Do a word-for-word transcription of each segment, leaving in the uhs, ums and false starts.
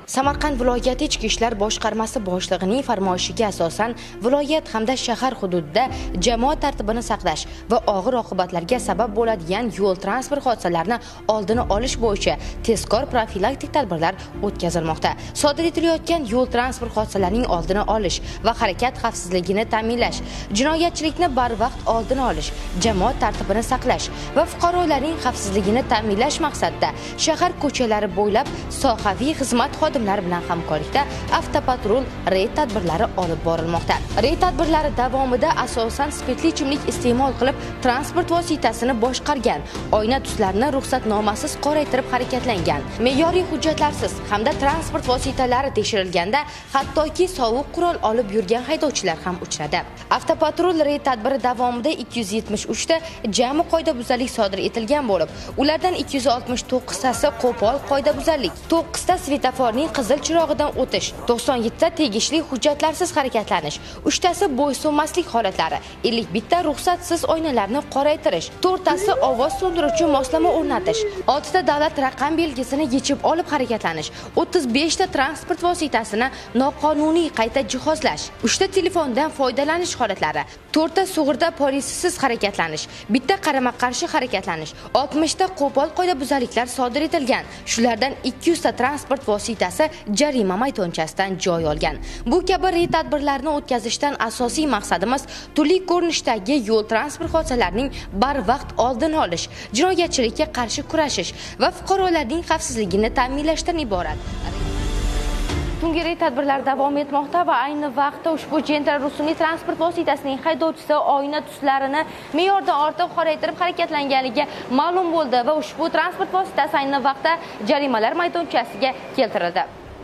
Samarqand viloyati Ichki ishlar boshqarmasi boshlig'ining farmoyishiga asosan viloyat hamda shahar hududida jamoat tartibini saqlash va og'ir oqibatlarga sabab bo'ladigan yo'l transport hodisalarini oldini olish bo'yicha tezkor profilaktik tadbirlar o'tkazilmoqda. Sodir etilayotgan yo'l transport hodisalarining oldini olish va harakat xavfsizligini ta'minlash, jinoyatchilikni barvaqt oldini olish, jamoat tartibini saqlash va fuqarolarning xavfsizligini ta'minlash maqsadida shahar ko'chalari bo'ylab sohaviy xizmat xodimlari bilan hamkorlikda avtopatrul reyd tadbirlari olib borilmoqda. Reyd tadbirlari davomida asosan spirtli ichimlik iste'mol qilib transport vositasini boshqargan, oyna tuslarini ruxsatnomasiz qoraytirib harakatlangan, me'yoriy hujjatlarsiz hamda transport vositalari tekshirilganda hattoki sovuq qurol olib yurgan haydovchilar ham uchradi. Avtopatrul reyd tadbiri davomida ikki yuz yetmish uch ta jami qoidabuzarlik sodir etilgan bo'lib, ulardan ikki yuz oltmish to'qqiz tasi qo'pol qoidabuzarlik, to'qqiz ta svetoforning qizil chirog'idan o'tish, to'qson yetti ta tegishli hujjatlarsiz harakatlanish, uch tasi bo'ysunmaslik holatlari, ellik bir ta ruxsatsiz oynalarni qoraytirish, to'rt tasi ovoz so'ndiruvchi moslama o'rnatish, olti ta davlat raqam belgisini yechib olib harakatlanish, o'ttiz besh ta transport vositasini noqonuniy qayta jihozlash, uch ta telefondan foydalanish holatlari, to'rt ta sug'urta polisisiz harakatlanish, bitta qarama-qarshi harakatlanish, oltmish ta qo'pol qoidabuzarliklar sodir etilgan. Shulardan ikki yuz ta transport vositasi jarima maydonchasidan joy olgan. Bu kabi reyd tadbirlarini o'tkazishdan asosiy maqsadimiz turli ko'rinishdagi yo'l transport hodisalarining barvaqt oldini olish, jinoyatchilikka qarshi kurashish va fuqarolarning xavfsizligini ta'minlashdan iborat. Tungi reyd tadbirlar davom etmoqda va ayni vaqtda ushbu Gentra rusumli transport vositasining haydovchisi oyna tuslarini me'yordan ortiq qoraytirib harakatlanganligi ma'lum bo'ldi va ushbu transport vositasi ayni vaqtda jarimalar maydonchasiga keltirildi.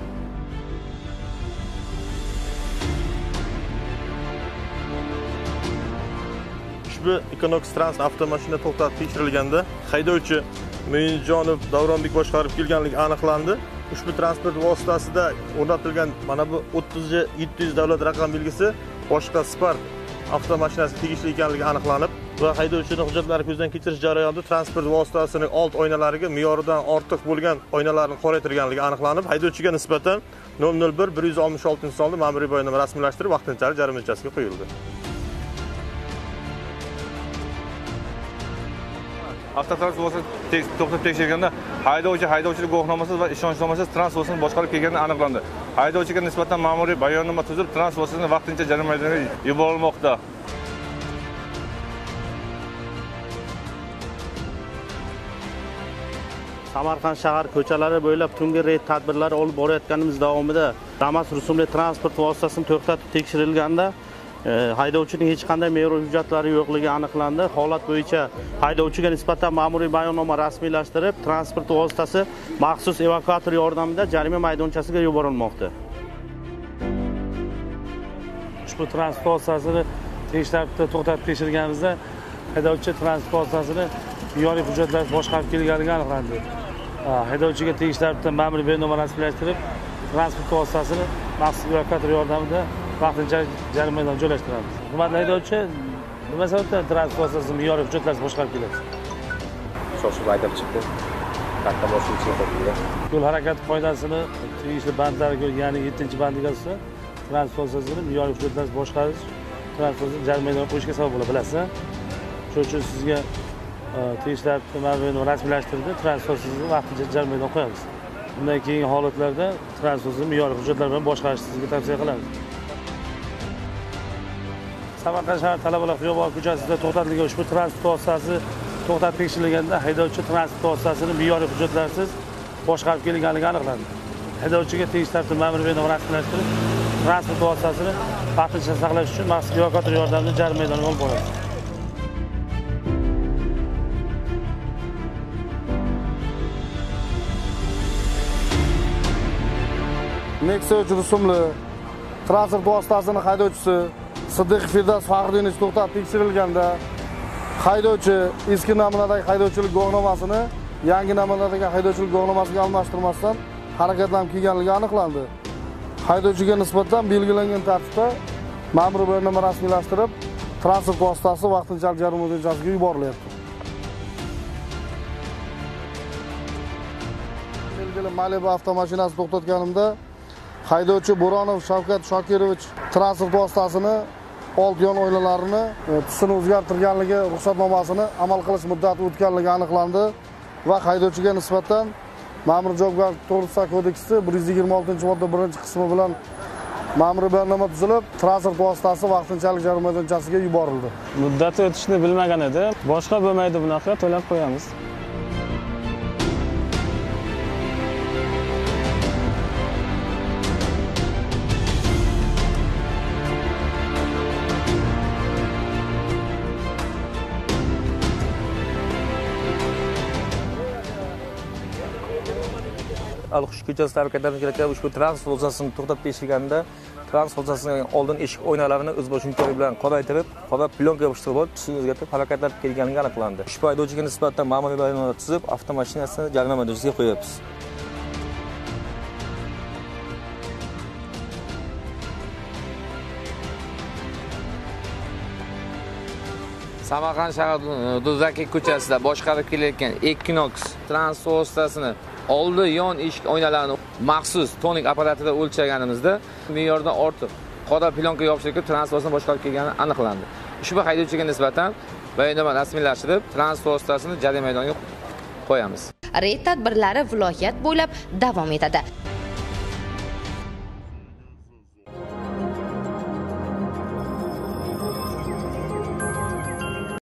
Ushbu Equinox Trans avtomashina to'xtatib tekshirilganda haydovchi Mo'yinjonov Davronbek boshqarib kelganligi aniqlandi. Ushbu transport vositasida o'rnatilgan mana bu o'ttiz yetti yuz davlat raqam belgisi boshqa Spark avtomashinasiga tegishli ekanligi aniqlanib va haydovchining hujjatlari ko'zdan kechirish jarayonida transport vositasining old oynalariga me'yoridan ortiq bo'lgan oynalarni qoraytirganligi aniqlanib, haydovchiga nisbatan nol nol bir bir yuz oltmish oltinchi sonli ma'muriy bayonnoma rasmiylashtirib vaqtinchalik jarima chekasiga qo'yildi. Avtotransport vositasi to'xtatib tekshirganda haydovchi haydovchilik guvohnomasiz va ishonchnomasiz transportni boshqarib kelgani aniqlandi. Haydovchiga nisbatan ma'muriy bayonnoma tuzilib, transportni vaqtincha jarima maydoniga yuborilmoqda. Samarqand shahar ko'chalari bo'ylab tungi reyd tadbirlari olib borayotganimiz davomida Damas rusumli transport vositasini to'xtatib tekshirilganda haydovchining hech qanday me'yoriy hujjatlari yo'qligi aniqlandi. Holat bo'yicha haydovchiga nisbatan ma'muriy bayonnoma rasmiylashtirib, transport vositasi maxsus evakuator yordamida jarima maydonchasiga yuborilmoqda. Ushbu transport vositasini tekshirib to'xtatib tekshirganimizda haydovchi transport vositasini me'yoriy hujjatlar boshqarib kelganligi aniqlandi. Haydovchiga tekshirib ma'muriy bayonnoma rasmiylashtirib, transport vositasini maxsus evakuator yordamida vaqtinchalik jarima maydoniga joylashtiramiz. Hurmatli haydovchi, nima sababdan transport vositasini me'yoriy hujjatlarsiz boshqarib kelasiz? Shoshib haydab chiqdi. Katta boshli chiqdi. Yo'l harakati qoidasini tegishli bandlariga, ya'ni yettinchi bandiga asosan transport vositasini me'yoriy hujjatlarsiz boshqarish transportni jarima maydoniga qo'yishga sabab bo'ladi, bilasizmi? Shuning uchun sizga tegishli ma'muriy bayonnoma rasmiylashtirdi, transport vositasini vaqtincha jarima maydoniga qo'yamiz. Bundan keyingi holatlarda transportni me'yoriy hujjatlar bilan boshqarishni sizga tavsiya qilamiz. Samarqand shahar Talabalar xiyoboni ko'chasida to'xtatilgan ushbu transport vositasi to'xtatib tekshirilganda haydovchi transport vositasini me'yoriy hujjatlarsiz boshqarib kelganligi aniqlandi. Haydovchiga tegishli ma'muriy bayonnoma rasmiylashtirib, transport vositasini vaqtincha saqlash uchun maxsus evakuator yordamida jarima maydoniga olib boramiz. Nexia rusumli transport vositasini haydovchisi Siddiq Firdas Faxriddinov to'xtatib tekshirilganda haydovchi eski namunadagi haydovchilik guvohnomasini yangi namunadagi haydovchilik guvohnomasiga almashtirmasdan harakatlanib kelganligi aniqlandi. Haydovchiga nisbatan belgilangan tartibda ma'muriy bayonnoma rasmiylashtirib, transport vositasi vaqtinchalik jarima maydonchasiga yuborilyapti. belgili Malibu avtomashinasini to'xtatganimda haydovchi Bo'ronov Shavkat Shokirovich transport vositasini old yon oynalarini tusini o'zgartirganligi, ruxsatnomasini amal qilish muddati o'tganligi aniqlandi va haydovchiga nisbatan Ma'muriy javobgarlik to'g'risida kodeksi bir yuz yigirma oltinchi modda birinchi qismi bilan ma'muriy bayonnoma tuzilib, transport vositasi vaqtinchalik jarima maydonchasiga yuborildi. Muddati o'tishini bilmagan edi. Boshqa bo'lmaydi, bunaqa to'lab qo'yamiz. Alqush ko'chasida harakatlanib kelayotgan ushbu transport vositasining to'xtatib tekshirganda transport vositasining oldin eshik oynalarini o'zboshimchalik bilan qoraytirib, qora plyonka yopishtirib olib, tusini o'zgartirib harakatlanib kelganligi aniqlandi. Ushbu haydovchiga nisbatan ma'muriy bayonnoma tuzib, avtomashinasini jarima maydonchasiga qo'yapmiz. Samarqand shahar Do'zaki ko'chasida boshqarib kelayotgan Equinox transport vositasini oldi yon eshik oynalarini maxsus tonik apparatida o'lchaganimizda me'yordan ortiq qora plyonka yopishtirib transport vositasini boshqarib kelgani aniqlandi. Ushbu haydovchiga nisbatan bayonnoma rasmiylashtirib, transport vositasini jarima maydoniga qo'yamiz. Reyd tadbirlari viloyat bo'ylab davom etadi.